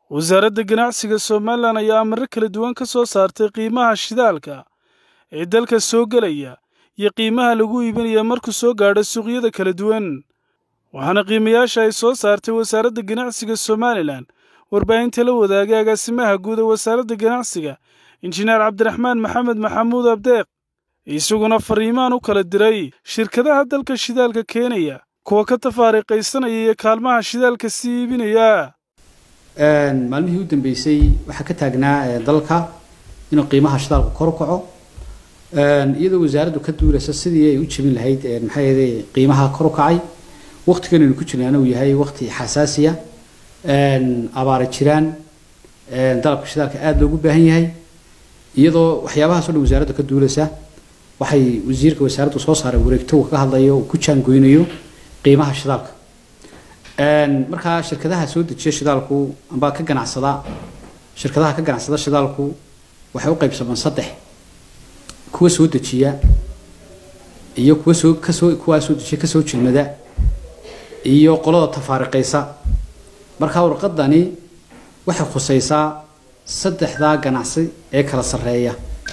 wasaaradda ganacsiga Somaliland ayaa amar kala duwan ka soo saartay qiimaha shidaalka ee dalka soo galaya iyo qiimaha lagu iibinayo markuu soo gaadho suuqyada kala duwan. waxaana qiimayaasha ay soo saartay wasaaradda ganacsiga Somaliland warbaahinta la wadaagay agaasimaha guud ee wasaaradda ganacsiga injineer Cabdiraxmaan Maxamed Maxamuud Abdeeq, isaguna fariimaan u kala diray shirkadaha dalka shidaalka keenaya, kuwa ka tafaariiqaysanaya iyo kaalmaha shidaalka sii iibinaya. maalmihii u dambeysay waxa ka taagnaa dalka inuu qiimaha shidaalku kor u kaco iyadoo wasaaraddu ka duulaysa sidii ay u jabin lahayd maxay qiimaha kor u kacay. waqtigan inuu ku jirnaana uu yahay waqti xasaasiya, abaar jiraan, dalabka shidaalka aad loogu baahan yahay. iyadoo waxyaabahaas oo dhan wasaaraddu ka duulaysa waxay wasiirka wasaaraddu soo saaray wareegto ka hadlayo oo ku jaangoynayo qiimaha shidaalka. marka shirkadaha soo dejiya shidaalku amba ka ganacsada shirkadaha ka ganacsada shidaalku waxay u qaybsamaan saddex: kuwa soo dejiya iyo kuwa soo dejiya kasoo jilmada iyo qolada tafaariqaysa. marka warqadani waxay khusaysaa saddexda ganacsi ee kala sareeya.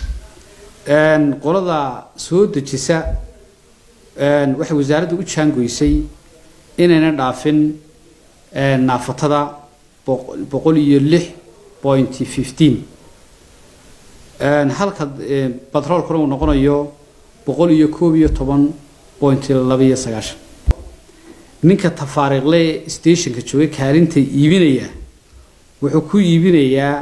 qolada soo dejisa waxay wasaaraddu u jaangoysay inayna dhaafin naafatada 106.15 halka batroolkuna uu noqonayo 111.29. ninka tafaariiqle stationka jooga kaalinta iibinaya wuxuu ku iibinayaa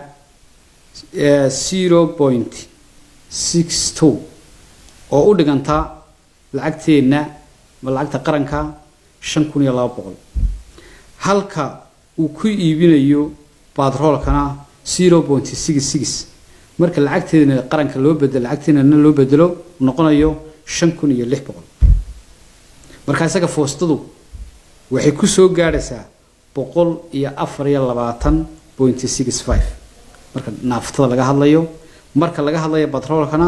0.62 oo u dhiganta lacagteena ma lacagta qaranka 5,200, halka uu ku iibinayo batroolkana 0.66 marka lacagteena qaranka loo bedelo lacagteena loo bedelo noqonayo 5,600. marka isaga foostadu waxay ku soo gaaraysaa 124.65 marka naaftada laga hadlayo. marka laga hadlayo batroolkana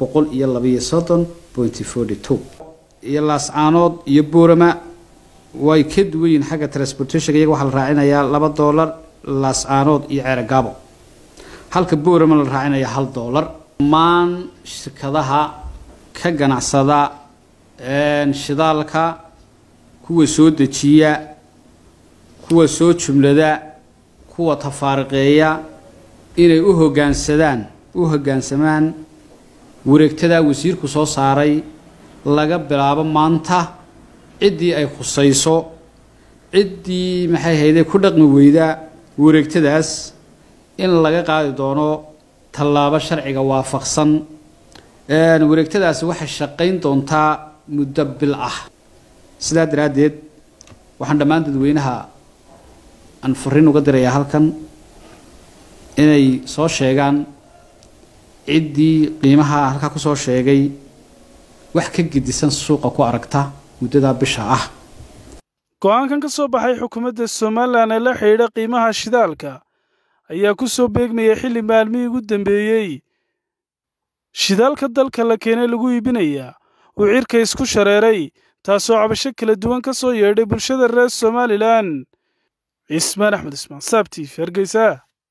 132.42. iyo laascaanood iyo boorama way ka duwan yihiin xagga transportation. iyaga waxa la raacinayaa $2 laascaanood iyo ceergaabo, halka boorama la raacinaya $1. maan shirkadaha ka ganacsada shidaalka, kuwa soo dejiya, kuwa soo jumlada, kuwa tafaariqeeya inay u hoggaansamaan wareegtada wasiirku soo saaray laga bilaabo maanta. ciddii ay khusayso, ciddii maxay hayday ku dhaqmi weyda wareegtadaas in laga qaadi doono tallaabo sharciga waafaqsan. wareegtadaasi waxay shaqayn doontaa muddo bil ah. sidaa daraaddeed waxaan dhammaan dadweynaha aan fariin uga dirayaa halkan inay soo sheegaan ciddii qiimaha halkaa ku soo sheegay wax ka gedisan suuqa ku aragta muddada bisha ah. go'aankan ka soo baxay xukuumadda Somaliland ee la xidhiidha qiimaha shidaalka ayaa ku soo beegmayay xilli maalmihii ugu dambeeyey shidaalka dalka la keenay lagu iibinaya uu cirka isku shareeray, taasoo cabasho kala duwan ka soo yeedhay bulshada reer Somaliland. Ismaan Axmed Ismaan, Saab TV, Hargeysa.